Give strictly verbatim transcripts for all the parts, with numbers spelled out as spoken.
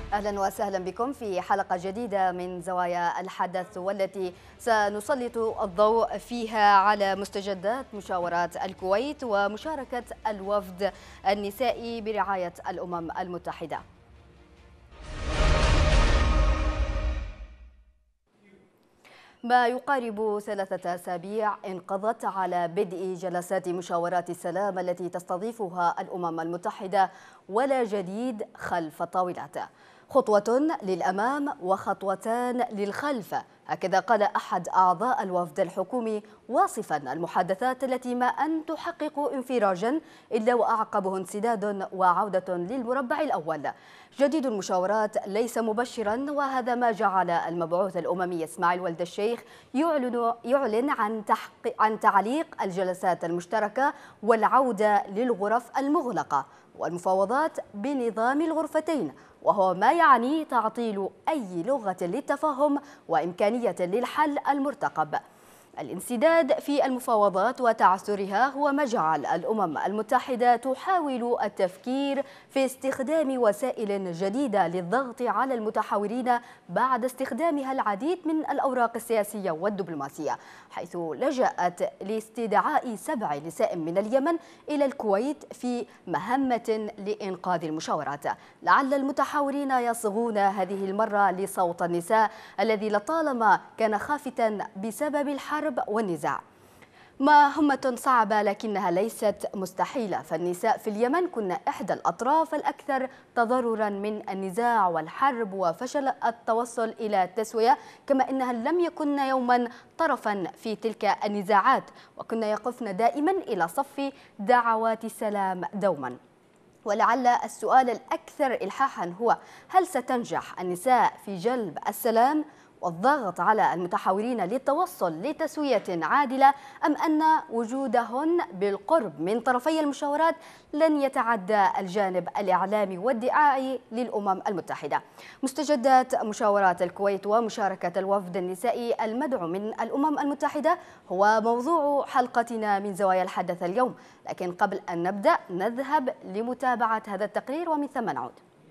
أهلا وسهلا بكم في حلقة جديدة من زوايا الحدث، والتي سنسلط الضوء فيها على مستجدات مشاورات الكويت ومشاركة الوفد النسائي برعاية الأمم المتحدة. ما يقارب ثلاثة أسابيع انقضت على بدء جلسات مشاورات السلام التي تستضيفها الأمم المتحدة، ولا جديد خلف الطاولات. خطوة للأمام وخطوتان للخلف، هكذا قال أحد أعضاء الوفد الحكومي واصفا المحادثات التي ما أن تحقق انفراجا إلا وأعقبه انسداد وعودة للمربع الأول. جديد المشاورات ليس مبشرا، وهذا ما جعل المبعوث الأممي إسماعيل ولد الشيخ يعلن يعلن عن عن تعليق الجلسات المشتركة والعودة للغرف المغلقة والمفاوضات بنظام الغرفتين، وهو ما يعني تعطيل أي لغة للتفاهم وإمكانية للحل المرتقب. الانسداد في المفاوضات وتعثرها هو ما جعل الأمم المتحدة تحاول التفكير في استخدام وسائل جديدة للضغط على المتحاورين بعد استخدامها العديد من الأوراق السياسية والدبلوماسية، حيث لجأت لاستدعاء سبع نساء من اليمن إلى الكويت في مهمة لإنقاذ المشاورات. لعل المتحاورين يصغون هذه المرة لصوت النساء الذي لطالما كان خافتا بسبب الحرب والنزاع. مهمة صعبة لكنها ليست مستحيلة، فالنساء في اليمن كن إحدى الأطراف الأكثر تضررا من النزاع والحرب وفشل التوصل إلى التسوية، كما أنها لم يكن يوما طرفا في تلك النزاعات، وكن يقفن دائما إلى صف دعوات السلام دوما. ولعل السؤال الأكثر إلحاحا هو: هل ستنجح النساء في جلب السلام والضغط على المتحاورين للتوصل لتسوية عادلة، أم أن وجودهن بالقرب من طرفي المشاورات لن يتعدى الجانب الإعلامي والدعائي للأمم المتحدة؟ مستجدات مشاورات الكويت ومشاركة الوفد النسائي المدعو من الأمم المتحدة هو موضوع حلقتنا من زوايا الحدث اليوم، لكن قبل أن نبدأ نذهب لمتابعة هذا التقرير ومن ثم نعود.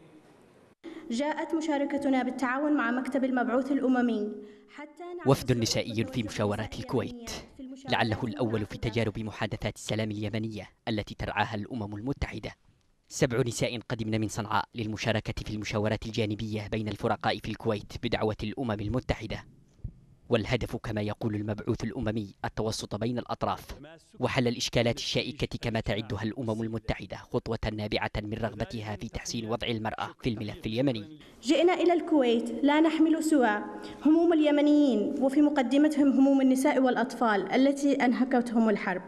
جاءت مشاركتنا بالتعاون مع مكتب المبعوث الأممي حتى وفد نسائي في مشاورات الكويت، لعله الأول في تجارب محادثات السلام اليمنية التي ترعاها الأمم المتحدة. سبع نساء قدمن من صنعاء للمشاركة في المشاورات الجانبية بين الفرقاء في الكويت بدعوة الأمم المتحدة، والهدف كما يقول المبعوث الأممي التوسط بين الأطراف وحل الإشكالات الشائكة كما تعدها الأمم المتحدة خطوة نابعة من رغبتها في تحسين وضع المرأة في الملف اليمني. جئنا إلى الكويت لا نحمل سوى هموم اليمنيين، وفي مقدمتهم هموم النساء والأطفال التي أنهكتهم الحرب.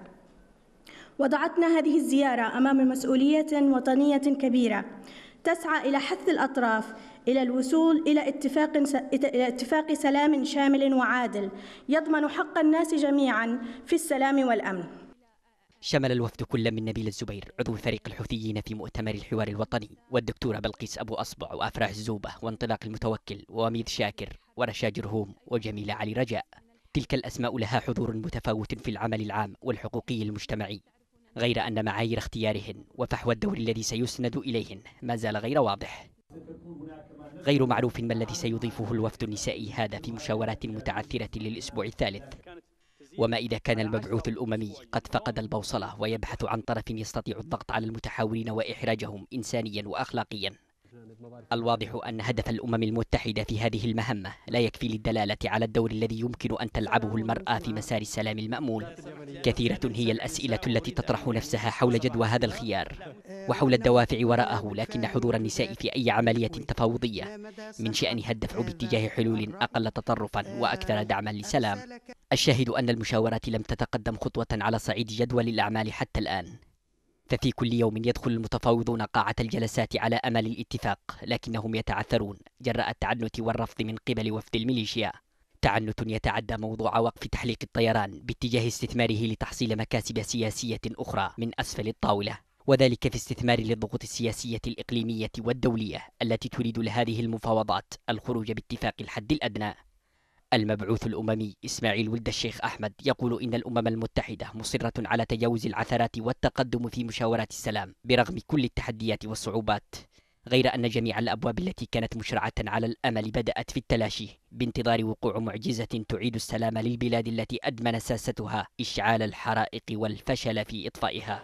وضعتنا هذه الزيارة أمام مسؤولية وطنية كبيرة تسعى إلى حث الأطراف إلى الوصول إلى اتفاق إلى اتفاق سلام شامل وعادل يضمن حق الناس جميعا في السلام والأمن. شمل الوفد كل من نبيل الزبير عضو فريق الحوثيين في مؤتمر الحوار الوطني، والدكتورة بلقيس أبو أصبع وأفراح الزوبة وانطلاق المتوكل وميد شاكر ورشا جرهوم وجميلة علي رجاء. تلك الأسماء لها حضور متفاوت في العمل العام والحقوقي المجتمعي، غير أن معايير اختيارهن وفحوى الدور الذي سيسند إليهن ما زال غير واضح. غير معروف ما الذي سيضيفه الوفد النسائي هذا في مشاورات متعثرة للأسبوع الثالث، وما إذا كان المبعوث الأممي قد فقد البوصلة ويبحث عن طرف يستطيع الضغط على المتحاورين وإحراجهم إنسانيا وأخلاقيا. الواضح أن هدف الأمم المتحدة في هذه المهمة لا يكفي للدلالة على الدور الذي يمكن أن تلعبه المرأة في مسار السلام المأمول. كثيرة هي الأسئلة التي تطرح نفسها حول جدوى هذا الخيار وحول الدوافع وراءه، لكن حضور النساء في أي عملية تفاوضية من شأنها الدفع باتجاه حلول أقل تطرفا وأكثر دعما للسلام. الشاهد أن المشاورات لم تتقدم خطوة على صعيد جدول الأعمال حتى الآن، ففي كل يوم يدخل المتفاوضون قاعة الجلسات على أمل الاتفاق، لكنهم يتعثرون جراء التعنت والرفض من قبل وفد الميليشيا. تعنت يتعدى موضوع وقف تحليق الطيران باتجاه استثماره لتحصيل مكاسب سياسية أخرى من أسفل الطاولة، وذلك في استثمار للضغوط السياسية الإقليمية والدولية التي تريد لهذه المفاوضات الخروج باتفاق الحد الأدنى. المبعوث الأممي إسماعيل ولد الشيخ أحمد يقول إن الأمم المتحدة مصرة على تجاوز العثرات والتقدم في مشاورات السلام برغم كل التحديات والصعوبات، غير أن جميع الأبواب التي كانت مشرعة على الأمل بدأت في التلاشي بانتظار وقوع معجزة تعيد السلام للبلاد التي أدمن ساستها إشعال الحرائق والفشل في إطفائها.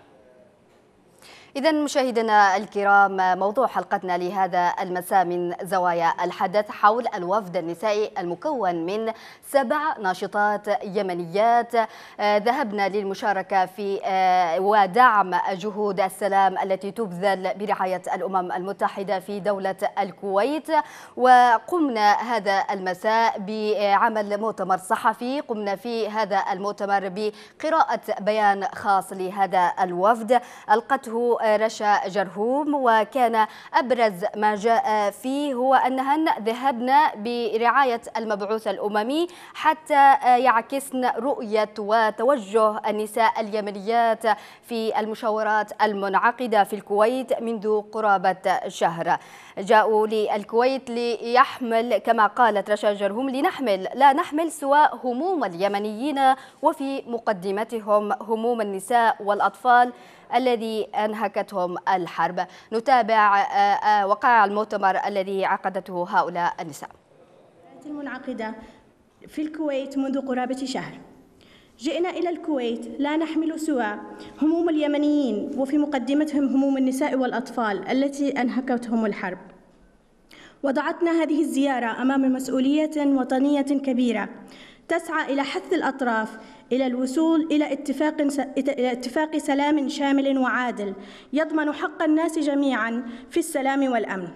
إذا مشاهدينا الكرام، موضوع حلقتنا لهذا المساء من زوايا الحدث حول الوفد النسائي المكون من سبع ناشطات يمنيات ذهبنا للمشاركة في ودعم جهود السلام التي تبذل برعاية الأمم المتحدة في دولة الكويت. وقمنا هذا المساء بعمل مؤتمر صحفي، قمنا في هذا المؤتمر بقراءة بيان خاص لهذا الوفد ألقته رشا جرهوم، وكان أبرز ما جاء فيه هو أنهن ذهبن برعاية المبعوث الأممي حتى يعكسن رؤية وتوجه النساء اليمنيات في المشاورات المنعقدة في الكويت منذ قرابة شهر. جاءوا للكويت ليحمل كما قالت رشا جرهوم لنحمل لا نحمل سوى هموم اليمنيين وفي مقدمتهم هموم النساء والأطفال الذي أنهكتهم الحرب. نتابع وقائع المؤتمر الذي عقدته هؤلاء النساء. المنعقدة في الكويت منذ قرابة شهر. جئنا إلى الكويت لا نحمل سوى هموم اليمنيين وفي مقدمتهم هموم النساء والأطفال التي أنهكتهم الحرب. وضعتنا هذه الزيارة أمام مسؤولية وطنية كبيرة تسعى إلى حث الأطراف إلى الوصول إلى اتفاق إلى اتفاق سلام شامل وعادل يضمن حق الناس جميعاً في السلام والأمن.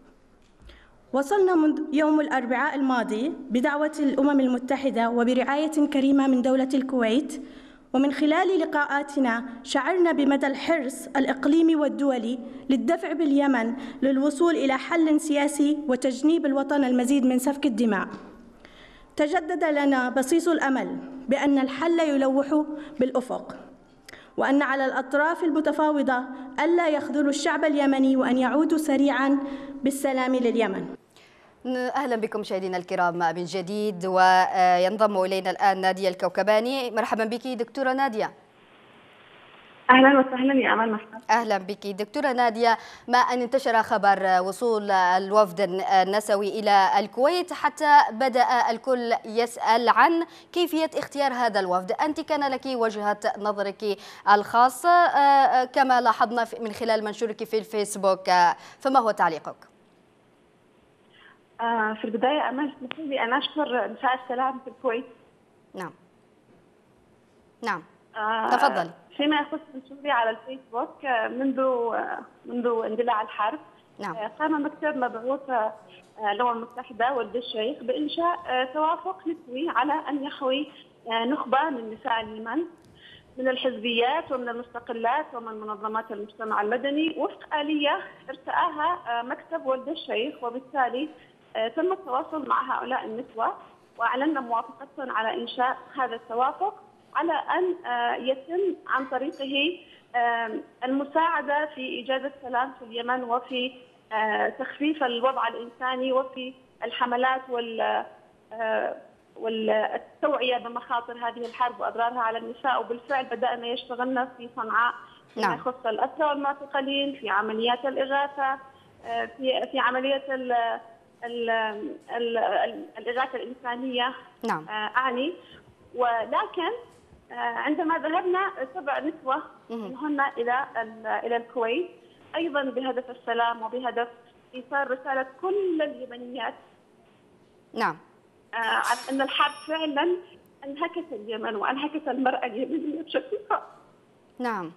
وصلنا منذ يوم الأربعاء الماضي بدعوة الأمم المتحدة وبرعاية كريمة من دولة الكويت، ومن خلال لقاءاتنا شعرنا بمدى الحرص الإقليمي والدولي للدفع باليمن للوصول إلى حل سياسي وتجنيب الوطن المزيد من سفك الدماء. تجدد لنا بصيص الأمل بأن الحل يلوح بالأفق، وأن على الأطراف المتفاوضة ألا يخذلوا الشعب اليمني وأن يعودوا سريعاً بالسلام لليمن. أهلا بكم مشاهدينا الكرام من جديد، وينضم إلينا الآن نادية الكوكباني. مرحبا بك دكتورة نادية. أهلا وسهلا يا أمل، مرحبا. أهلا بك دكتورة نادية. ما أن انتشر خبر وصول الوفد النسوي إلى الكويت حتى بدأ الكل يسأل عن كيفية اختيار هذا الوفد، أنت كان لك وجهة نظرك الخاصة كما لاحظنا من خلال منشورك في الفيسبوك، فما هو تعليقك؟ في البداية أمل اسمح لي أن أشكر نساء السلام في الكويت. نعم نعم تفضل. فيما يخص منشوري على الفيسبوك، منذ منذ اندلاع الحرب نعم. قام مكتب مبعوث الأمم المتحدة ولد الشيخ بإنشاء توافق نسوي على أن يحوي نخبة من نساء اليمن من الحزبيات ومن المستقلات ومن منظمات المجتمع المدني وفق آلية ارتآها مكتب ولد الشيخ، وبالتالي تم التواصل مع هؤلاء النسوة وأعلنا موافقتهم على إنشاء هذا التوافق على أن يتم عن طريقه المساعدة في إيجاد السلام في اليمن وفي تخفيف الوضع الإنساني وفي الحملات وال والتوعية بمخاطر هذه الحرب وأضرارها على النساء. وبالفعل بدأنا يشتغلنا في صنعاء فيما يخص الأسرى والمعتقلين، في عمليات الإغاثة، في في عملية ال ال ال الإغاثة الإنسانية نعم. أعني. ولكن عندما ذهبنا سبع نسوة منهن إلى إلى الكويت أيضا بهدف السلام وبهدف إيصال رسالة كل اليمنيات نعم عن أن الحرب فعلا أنهكت اليمن وأنهكت المرأة اليمنية بشكل خاص. نعم.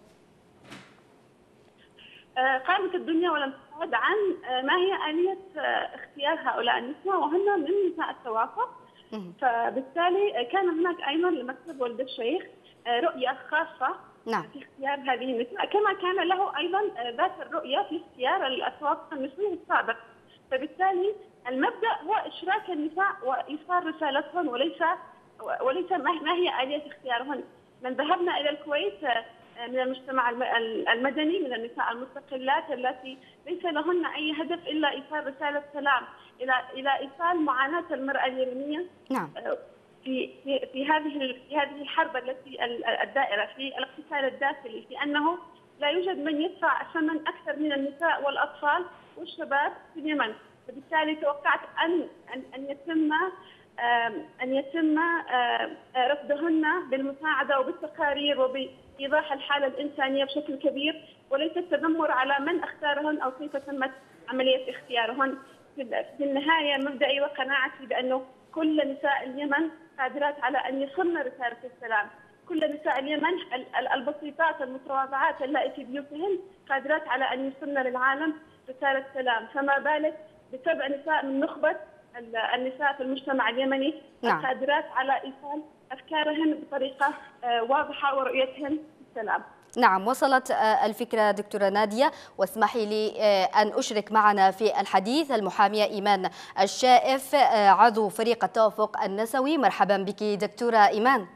قامت الدنيا ولم تسأل عن ما هي آلية اختيار هؤلاء النسوة، وهن من نساء التوافق. فبالتالي كان هناك أيضا لمكتب ولد الشيخ رؤية خاصة نعم. في اختيار هذه النساء، كما كان له أيضا ذات الرؤية في اختيار التوافق النسوي السابق. فبالتالي المبدأ هو إشراك النساء وإيصال رسالتهن وليس وليس ما هي آلية اختيارهن. من ذهبنا إلى الكويت من المجتمع المدني، من النساء المستقلات التي ليس لهن أي هدف إلا إيصال رسالة سلام إلى إلى إيصال معاناة المرأة اليمنية نعم. في في في هذه في هذه الحرب التي الدائرة في الاقتتال الداخلي، في أنه لا يوجد من يدفع ثمن أكثر من النساء والأطفال والشباب في اليمن، فبالتالي توقعت ان ان, أن يتم ان يتم رفضهن بالمساعده وبالتقارير وبايضاح الحاله الانسانيه بشكل كبير، وليس التذمر على من اختارهن او كيف تمت عمليه اختيارهن. في النهايه مبدئي وقناعتي بانه كل نساء اليمن قادرات على ان يصلن رساله السلام، كل نساء اليمن البسيطات المتواضعات اللائي في بيوتهن قادرات على ان يصلن للعالم رساله سلام، فما بالك بسبع نساء من نخبه النساء في المجتمع اليمني نعم. قادرات على ايصال افكارهن بطريقه واضحه ورؤيتهن السلام. نعم، وصلت الفكرة دكتورة نادية، واسمحي لي أن أشرك معنا في الحديث المحامية إيمان الشائف عضو فريق التوافق النسوي. مرحبا بك دكتورة إيمان.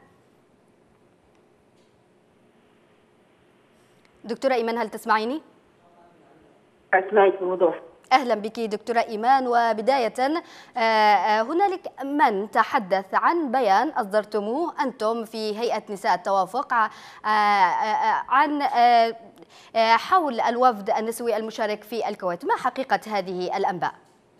دكتورة إيمان هل تسمعيني؟ أسمعك بوضوح. أهلا بك دكتورة إيمان. وبداية هنالك من تحدث عن بيان أصدرتموه أنتم في هيئة نساء التوافق عن حول الوفد النسوي المشارك في الكويت، ما حقيقة هذه الأنباء؟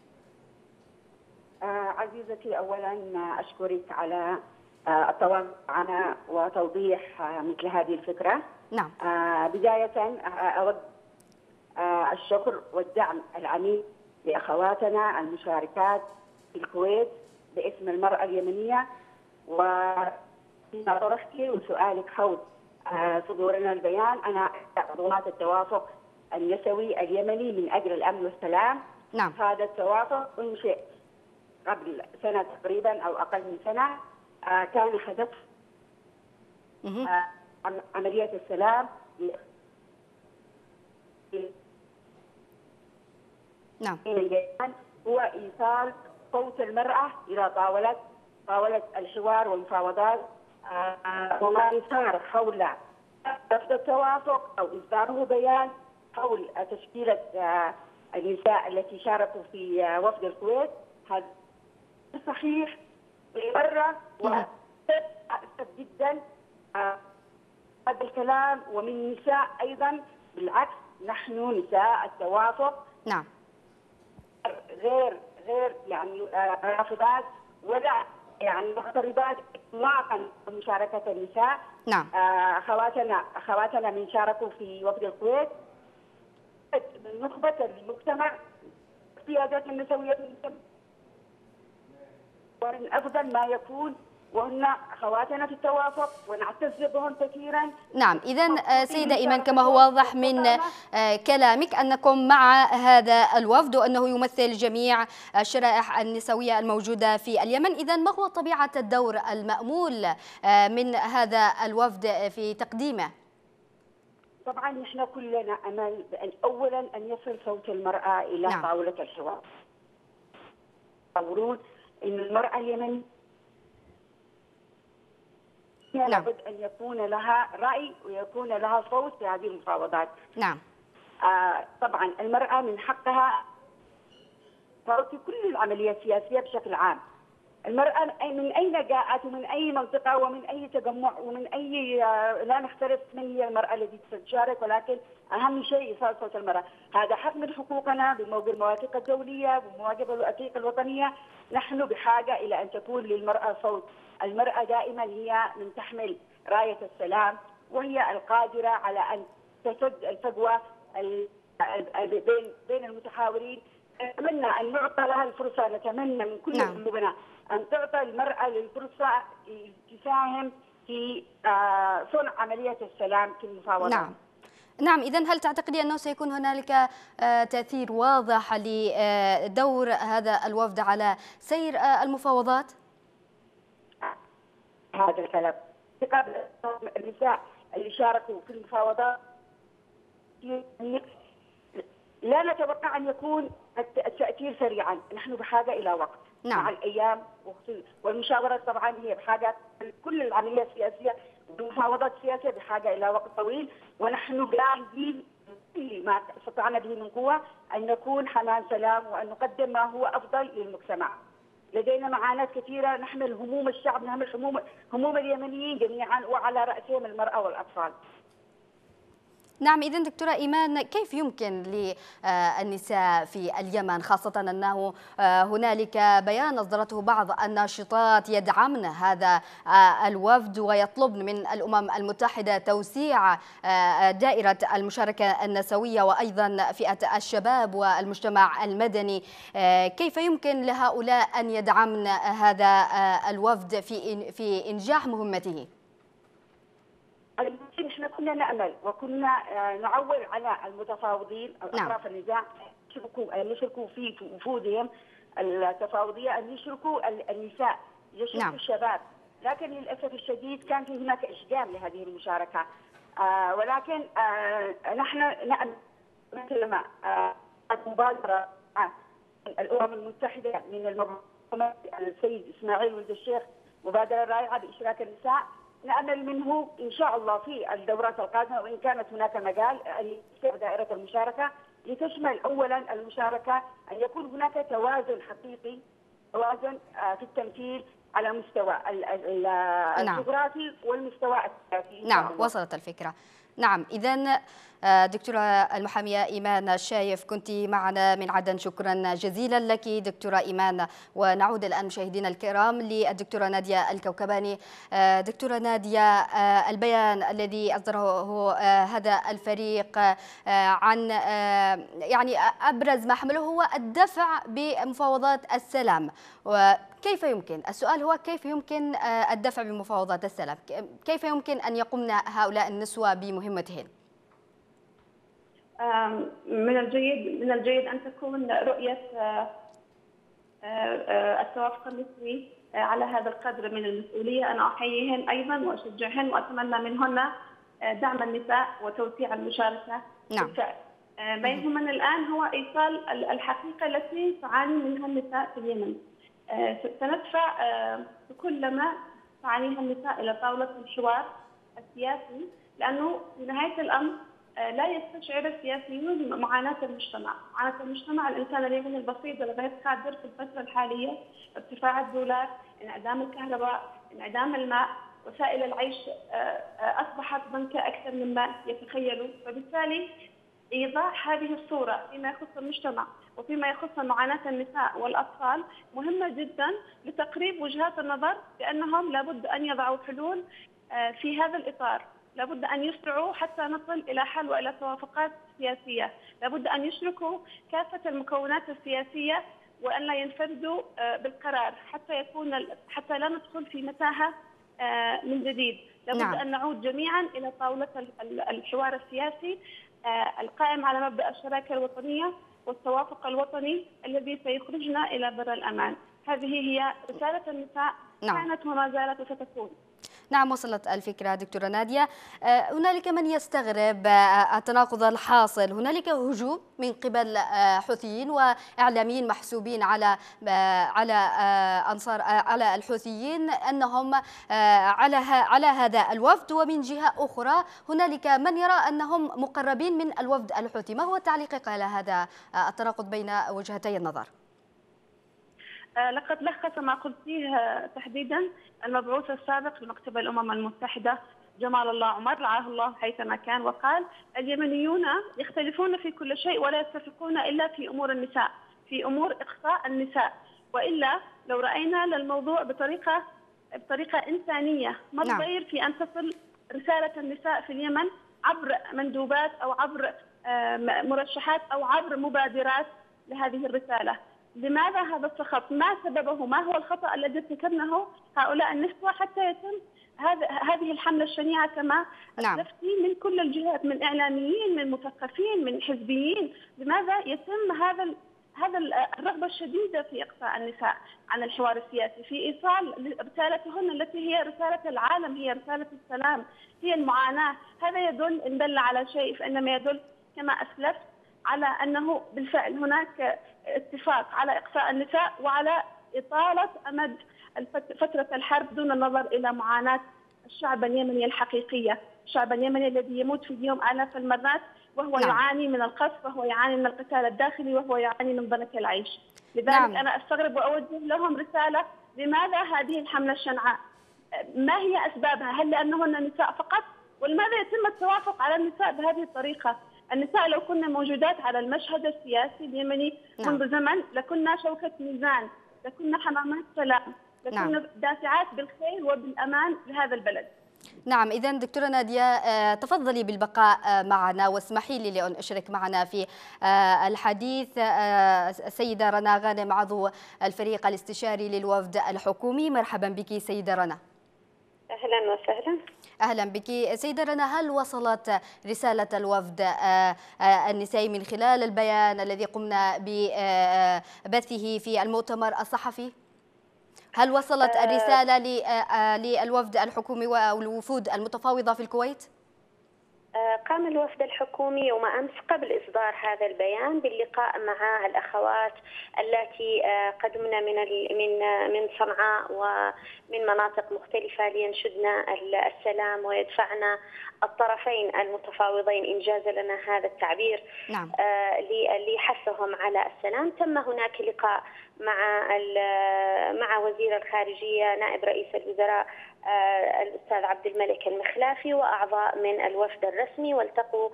عزيزتي، أولا أشكرك على التواصل معنا وتوضيح مثل هذه الفكرة. نعم. بداية أود الشكر والدعم العميق لأخواتنا المشاركات في الكويت باسم المرأة اليمنية، وفيما طرحتي وسؤالك حول صدورنا البيان، أنا عضوات التوافق النسوي اليمني من أجل الأمن والسلام. نعم. هذا التوافق أنشئ قبل سنة تقريبا أو أقل من سنة، كان هدف عملية السلام نعم. هو إيصال صوت المرأة إلى طاولة طاولة الحوار والمفاوضات، وما يصار حول رفض التوافق أو إصداره بيان حول تشكيلة النساء التي شاركوا في وفد الكويت. هذا صحيح بالمرة، وأسف جدا هذا الكلام ومن النساء أيضا. بالعكس، نحن نساء التوافق نعم غير غير يعني رافضات ولا يعني مغتربات اطلاقا من مشاركه النساء. نعم. اخواتنا اخواتنا من شاركوا في وفد الكويت من نخبه المجتمع، قيادات النسويه ومن افضل ما يكون، وهن اخواتنا في التوافق ونعتز بهم كثيرا. نعم، إذا سيدة إيمان كما هو واضح من كلامك أنكم مع هذا الوفد وأنه يمثل جميع الشرائح النسوية الموجودة في اليمن، إذا ما هو طبيعة الدور المأمول من هذا الوفد في تقديمه؟ طبعا نحن كلنا أمل بأن أولا أن يصل صوت المرأة إلى نعم. طاولة الحوار. يقولون إن المرأة اليمنية نعم. لابد أن يكون لها رأي ويكون لها صوت في هذه المفاوضات. نعم. آه طبعا المرأة من حقها في كل العملية السياسية بشكل عام. المرأة من أين جاءت ومن أي منطقة ومن أي تجمع ومن أي آه لا نختلف من هي المرأة التي تشارك، ولكن أهم شيء إيصال صوت المرأة. هذا حق من حقوقنا بموجب المواثيق الدولية ومواجب الوثائق الوطنية. نحن بحاجة إلى أن تكون للمرأة صوت. المرأة دائما هي من تحمل راية السلام، وهي القادرة على أن تسد الفجوة بين بين المتحاورين. نتمنى أن نعطى لها الفرصة، نتمنى من كل قلوبنا أن تعطى المرأة الفرصة تساهم في صنع عملية السلام في المفاوضات. نعم. نعم، إذن هل تعتقدي أنه سيكون هنالك تأثير واضح لدور هذا الوفد على سير المفاوضات؟ هذا الكلام قبل النساء اللي شاركوا في المفاوضات لا نتوقع أن يكون التأثير سريعا. نحن بحاجة إلى وقت. نعم. مع الأيام والمشاورات طبعا هي بحاجة، كل العملية السياسية والمفاوضات السياسية بحاجة إلى وقت طويل، ونحن جاهزين بكل ما استطعنا به من قوة أن نكون حمام سلام وأن نقدم ما هو أفضل للمجتمع. لدينا معاناة كثيرة، نحمل هموم الشعب، نحمل هموم هموم اليمنيين جميعا، وعلى رأسهم المرأة والأطفال. نعم، إذن دكتورة إيمان، كيف يمكن للنساء في اليمن، خاصة أنه هنالك بيان أصدرته بعض الناشطات يدعمن هذا الوفد ويطلبن من الأمم المتحدة توسيع دائرة المشاركة النسوية وأيضا فئة الشباب والمجتمع المدني، كيف يمكن لهؤلاء أن يدعمن هذا الوفد في في إنجاح مهمته؟ نحن كنا نأمل وكنا نعول على المتفاوضين أطراف النزاع يشركوا يشركوا في وفودهم التفاوضية، أن يشركوا النساء، يشركوا نعم. الشباب، لكن للأسف الشديد كان في هناك إشجام لهذه المشاركة. آه ولكن آه نحن نأمل مثل ما آه مبادرة آه الأمم المتحدة من المنظمة السيد إسماعيل ولد الشيخ، مبادرة رائعة بإشراك النساء، نأمل منه إن شاء الله في الدورات القادمة، وإن كانت هناك مجال أن يوسع دائرة المشاركة لتشمل أولا المشاركة أن يكون هناك توازن حقيقي، توازن في التمثيل على مستوى الجغرافي والمستوى السياسي. نعم، وصلت الفكرة. نعم، إذن دكتورة المحامية إيمان الشايف كنت معنا من عدن، شكرا جزيلا لك دكتورة إيمان. ونعود الآن مشاهدينا الكرام للدكتورة نادية الكوكباني. دكتورة نادية، البيان الذي أصدره هذا الفريق عن يعني أبرز ما حمله هو الدفع بمفاوضات السلام، وكيف يمكن، السؤال هو كيف يمكن الدفع بمفاوضات السلام؟ كيف يمكن أن يقومن هؤلاء النسوة بمهمتهن؟ من الجيد من الجيد أن تكون رؤية التوافق النسوي على هذا القدر من المسؤولية. أنا أحييهن أيضا وأشجعهن وأتمنى منهن دعم النساء وتوسيع المشاركة. نعم. ما يهمنا الآن هو إيصال الحقيقة التي تعاني منها النساء في اليمن. سندفع بكل ما تعانيها النساء إلى طاولة الحوار السياسي، لأنه في نهاية الأمر لا يستشعر السياسيون معاناة المجتمع، معاناة المجتمع الإنسان اليمني البسيط الغير قادر في الفترة الحالية، ارتفاع الدولار، انعدام الكهرباء، انعدام الماء، وسائل العيش أصبحت ضنكة أكثر مما يتخيلوا، فبالتالي إيضاح هذه الصورة فيما يخص المجتمع وفيما يخص معاناة النساء والأطفال مهمة جدا لتقريب وجهات النظر بأنهم لابد أن يضعوا حلول في هذا الإطار، لابد أن يسرعوا حتى نصل إلى حل وإلى توافقات سياسية، لابد أن يشركوا كافة المكونات السياسية وأن لا ينفردوا بالقرار حتى يكون حتى لا ندخل في متاهة من جديد. لابد نعم. أن نعود جميعا إلى طاولة الحوار السياسي القائم على مبدأ الشراكة الوطنية والتوافق الوطني الذي سيخرجنا إلى بر الأمان. هذه هي رسالة النساء نعم. كانت وما زالت وستكون. نعم، وصلت الفكرة دكتورة نادية. هنالك من يستغرب التناقض الحاصل، هنالك هجوم من قبل حوثيين وإعلاميين محسوبين على على أنصار على الحوثيين أنهم على على هذا الوفد، ومن جهة أخرى هنالك من يرى أنهم مقربين من الوفد الحوثي. ما هو تعليقك على هذا التناقض بين وجهتي النظر؟ لقد لخص ما قلت فيه تحديدا المبعوث السابق لمكتب الأمم المتحدة جمال الله عمر رعاه الله حيثما كان، وقال اليمنيون يختلفون في كل شيء ولا يتفقون إلا في أمور النساء، في أمور إقصاء النساء، وإلا لو رأينا للموضوع بطريقة بطريقة إنسانية، ما الضير في أن تصل رسالة النساء في اليمن عبر مندوبات أو عبر مرشحات أو عبر مبادرات لهذه الرسالة؟ لماذا هذا السخط؟ ما سببه؟ ما هو الخطأ الذي ارتكبناه هؤلاء النسوة حتى يتم هذه الحملة الشنيعة كما أسلفتي من كل الجهات، من إعلاميين، من مثقفين، من حزبيين؟ لماذا يتم هذا هذا الرغبة الشديدة في إقصاء النساء عن الحوار السياسي، في إيصال رسالتهن التي هي رسالة العالم، هي رسالة السلام، هي المعاناة؟ هذا يدل إن دل على شيء فإنما يدل كما أسلفت على أنه بالفعل هناك اتفاق على إقصاء النساء وعلى إطالة أمد فترة الحرب دون النظر إلى معاناة الشعب اليمني الحقيقية، الشعب اليمني الذي يموت في اليوم آلاف المرات وهو نعم. يعاني من القصف، وهو يعاني من القتال الداخلي، وهو يعاني من ضنك العيش. لذلك نعم. أنا أستغرب وأوجه لهم رسالة: لماذا هذه الحملة الشنعاء؟ ما هي أسبابها؟ هل لأنهن نساء فقط؟ ولماذا يتم التوافق على النساء بهذه الطريقة؟ النساء لو كنا موجودات على المشهد السياسي اليمني نعم. منذ زمن لكنا شوكة ميزان، لكنا حمامات سلام، لكنا نعم. دافعات بالخير وبالأمان لهذا البلد. نعم، إذا دكتورة نادية تفضلي بالبقاء معنا، واسمحي لي لأن أشرك معنا في الحديث السيدة رنا غانم عضو الفريق الاستشاري للوفد الحكومي. مرحبا بك سيدة رنا. أهلا وسهلا. أهلا بك سيدة رنا. هل وصلت رسالة الوفد النسائي من خلال البيان الذي قمنا ببثه في المؤتمر الصحفي؟ هل وصلت الرسالة للوفد الحكومي والوفود المتفاوضة في الكويت؟ قام الوفد الحكومي يوم أمس قبل إصدار هذا البيان باللقاء مع الأخوات التي قدمن من من من صنعاء ومن مناطق مختلفة لينشدن السلام ويدفعن الطرفين المتفاوضين إن جاز لنا هذا التعبير نعم. لحثهم على السلام. تم هناك لقاء مع مع وزير الخارجية نائب رئيس الوزراء الأستاذ عبد الملك المخلافي وأعضاء من الوفد الرسمي، والتقوا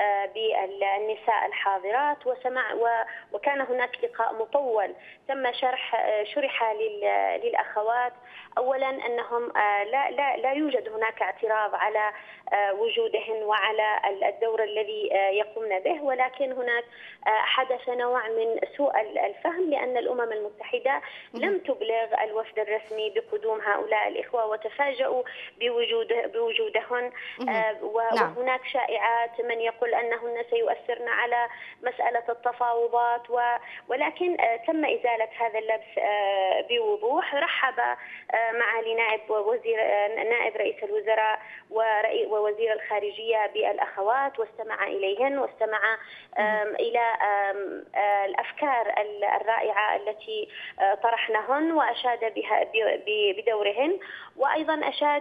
بالنساء الحاضرات وسمع وكان هناك لقاء مطول تم شرح شرح للأخوات أولا أنهم لا لا لا يوجد هناك اعتراض على وجودهن وعلى الدور الذي يقومن به، ولكن هناك حدث نوع من سوء الفهم لأن الأمم المتحدة لم تبلغ الوفد الرسمي بقدوم هؤلاء الإخوة وتفاجؤوا بوجود بوجودهن، وهناك شائعات من يقول أنهن سيؤثرن على مسألة التفاوضات، ولكن تم إزالة هذا اللبس بوضوح. رحب معالي نائب وزير نائب رئيس الوزراء ووزير الخارجية بالأخوات واستمع إليهن واستمع إلى الأفكار الرائعة التي طرحنهن وأشاد بها بدورهن، وأيضا أشاد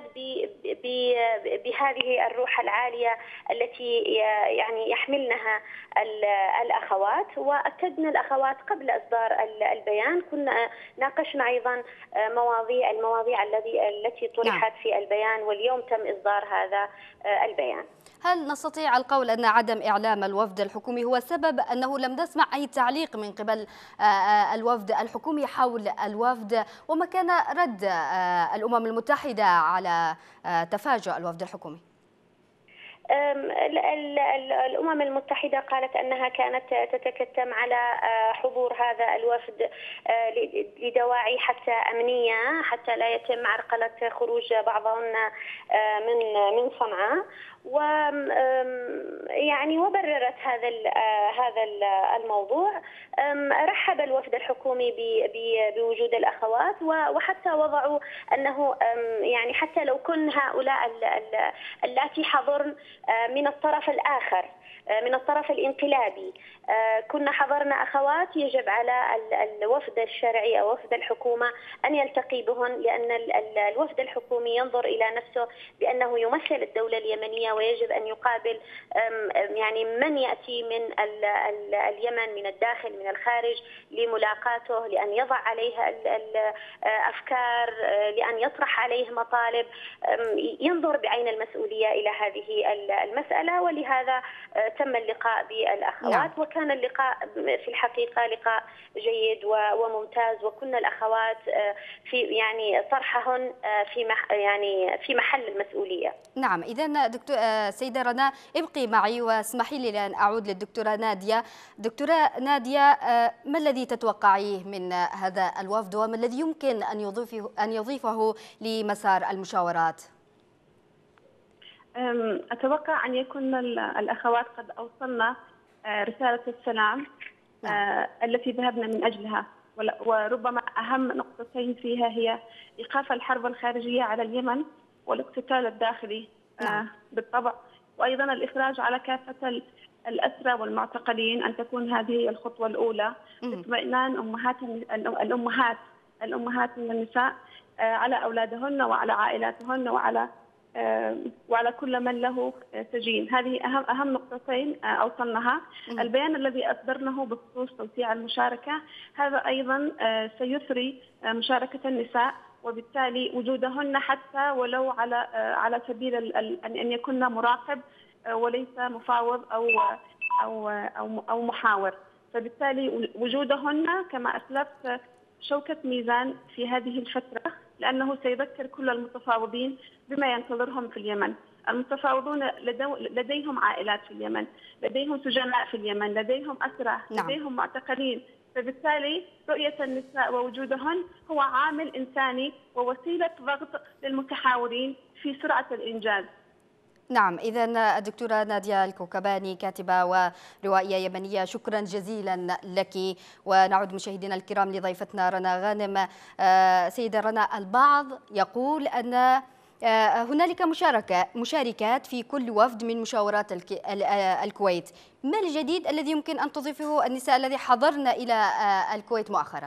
بهذه الروح العالية التي يعني يحملنها الأخوات. وأكدنا الأخوات قبل إصدار البيان كنا ناقشنا أيضا مواضيع المواضيع الذي التي طرحت في البيان، واليوم تم إصدار هذا البيان. هل نستطيع القول أن عدم إعلام الوفد الحكومي هو سبب أنه لم نسمع أي تعليق من قبل الوفد الحكومي حول الوفد، وما كان رد الأمم المتحدة على تفاجؤ الوفد الحكومي؟ الأمم المتحدة قالت أنها كانت تتكتم على حضور هذا الوفد لدواعي حتى أمنية حتى لا يتم عرقلة خروج بعضهن من من صنعاء، و يعني وبررت هذا هذا الموضوع. رحب الوفد الحكومي بوجود الأخوات، وحتى وضعوا أنه يعني حتى لو كن هؤلاء اللاتي حضرن من الطرف الآخر من الطرف الانقلابي كنا حضرنا أخوات، يجب على الوفد الشرعي أو وفد الحكومة أن يلتقي بهن، لأن الوفد الحكومي ينظر إلى نفسه بأنه يمثل الدولة اليمنية ويجب أن يقابل يعني من يأتي من اليمن من الداخل من الخارج لملاقاته، لأن يضع عليه الأفكار، لأن يطرح عليه مطالب، ينظر بعين المسؤولية إلى هذه المسألة. ولهذا تم اللقاء بالأخوات نعم. وكان اللقاء في الحقيقة لقاء جيد وممتاز، وكنا الأخوات في يعني طرحهن في يعني في محل المسؤولية. نعم، إذا دكتور سيدة رنا ابقي معي واسمحي لي أن أعود للدكتورة نادية. دكتورة نادية، ما الذي تتوقعيه من هذا الوفد وما الذي يمكن أن يضيفه أن يضيفه لمسار المشاورات؟ أتوقع أن يكون الأخوات قد أوصلنا رسالة السلام التي ذهبنا من أجلها، وربما أهم نقطتين فيها هي إيقاف الحرب الخارجية على اليمن والاقتتال الداخلي بالطبع، وأيضا الإخراج على كافة الأسرى والمعتقلين، أن تكون هذه الخطوة الأولى اطمئنان أمهات الأمهات الأمهات من النساء على أولادهن وعلى عائلاتهن وعلى وعلى كل من له سجين. هذه أهم أهم نقطتين أوصلناها. البيان الذي أصدرناه بخصوص توسيع المشاركة هذا أيضا سيثري مشاركة النساء وبالتالي وجودهن حتى ولو على على سبيل أن يكون مراقب وليس مفاوض أو أو أو أو محاور. فبالتالي وجودهن كما أسلفت شوكة ميزان في هذه الفترة، لأنه سيذكر كل المتفاوضين بما ينتظرهم في اليمن. المتفاوضون لديهم عائلات في اليمن، لديهم سجناء في اليمن، لديهم أسرى، نعم. لديهم معتقلين. فبالتالي رؤية النساء ووجودهن هو عامل إنساني ووسيلة ضغط للمتحاورين في سرعة الإنجاز. نعم، إذا الدكتورة نادية الكوكباني كاتبة وروائية يمنية، شكرا جزيلا لك. ونعود مشاهدينا الكرام لضيفتنا رنا غانم. سيدة رنا، البعض يقول أن هنالك مشاركة مشاركات في كل وفد من مشاورات الكويت. ما الجديد الذي يمكن أن تضيفه النساء الذي حضرن إلى الكويت مؤخرا؟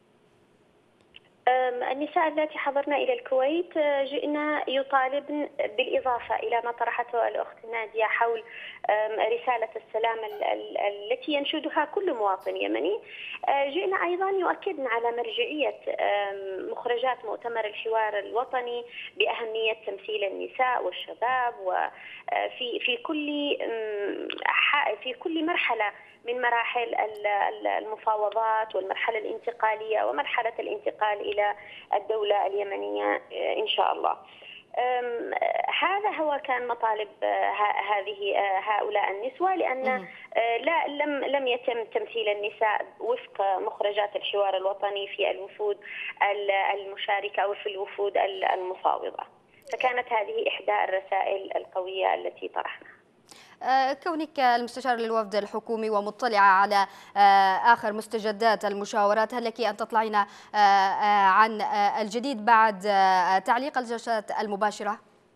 النساء التي حضرنا إلى الكويت جئنا يطالبن بالإضافة إلى ما طرحته الأخت نادية حول رسالة السلام التي ينشدها كل مواطن يمني. جئنا أيضا يؤكدن على مرجعية مخرجات مؤتمر الحوار الوطني بأهمية تمثيل النساء والشباب وفي في كل في كل مرحلة من مراحل المفاوضات والمرحلة الانتقالية ومرحلة الانتقال إلى الدولة اليمنية إن شاء الله. هذا هو كان مطالب هذه هؤلاء النسوة، لأن لا لم لم يتم تمثيل النساء وفق مخرجات الحوار الوطني في الوفود المشاركة وفي الوفود المفاوضة. فكانت هذه إحدى الرسائل القوية التي طرحناها. كونك المستشار للوفد الحكومي ومطلعة على آخر مستجدات المشاورات، هل لك أن تطلعين عن الجديد بعد تعليق الجلسات المباشرة؟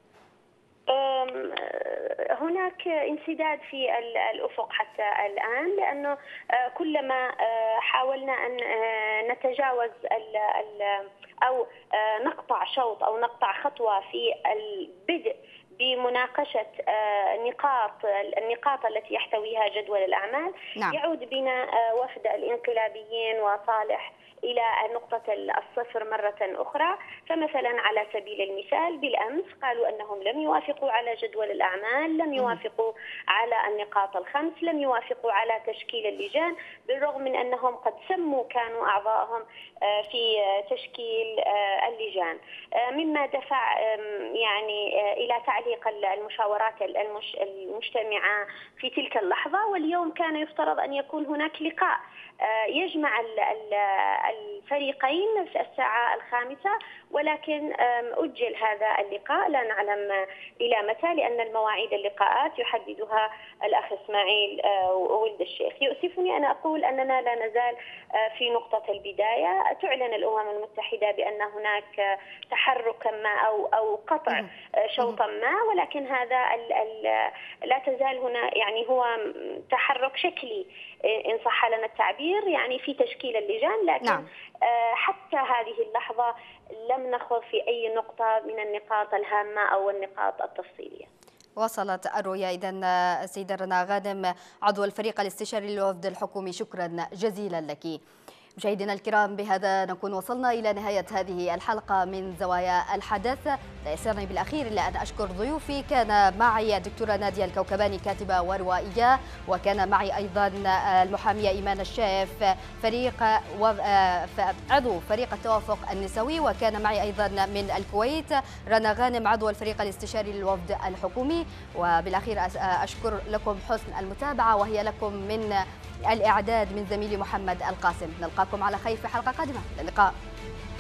هناك انسداد في الأفق حتى الآن، لأنه كلما حاولنا أن نتجاوز أو نقطع شوط أو نقطع خطوة في البدء بمناقشة نقاط النقاط التي يحتويها جدول الأعمال، نعم. يعود بنا وفد الانقلابيين وصالح إلى نقطة الصفر مرة أخرى. فمثلا على سبيل المثال بالأمس قالوا أنهم لم يوافقوا على جدول الأعمال، لم يوافقوا على النقاط الخمس، لم يوافقوا على تشكيل اللجان، بالرغم من أنهم قد سموا كانوا أعضائهم في تشكيل اللجان، مما دفع يعني إلى تعليق المشاورات المجتمعة في تلك اللحظة. واليوم كان يفترض أن يكون هناك لقاء يجمع الفريقين في الساعة الخامسة، ولكن أجل هذا اللقاء، لا نعلم إلى متى، لأن المواعيد اللقاءات يحددها الأخ إسماعيل ولد الشيخ. يؤسفني أن أقول أننا لا نزال في نقطة البداية. تعلن الأمم المتحدة بأن هناك تحركا ما أو أو قطع شوطا ما، ولكن هذا لا تزال هنا يعني هو تحرك شكلي إن صح لنا التعبير، يعني في تشكيل اللجان، لكن نعم. حتى هذه اللحظة لم نخوض في أي نقطة من النقاط الهامة أو النقاط التفصيلية. وصلت الرؤية. إذن سيدة رنا غانم عضو الفريق الاستشاري للوفد الحكومي، شكرا جزيلا لك. مشاهدينا الكرام، بهذا نكون وصلنا إلى نهاية هذه الحلقة من زوايا الحدث. لا يسرني بالأخير إلا أن أشكر ضيوفي. كان معي الدكتورة نادية الكوكباني كاتبة وروائية، وكان معي أيضا المحامية إيمان الشاف فريق عضو فريق التوافق النسوي، وكان معي أيضا من الكويت رنا غانم عضو الفريق الاستشاري للوفد الحكومي. وبالأخير أشكر لكم حسن المتابعة، وهي لكم من الإعداد من زميلي محمد القاسم. نلقاكم على خير في حلقة قادمة. اللقاء.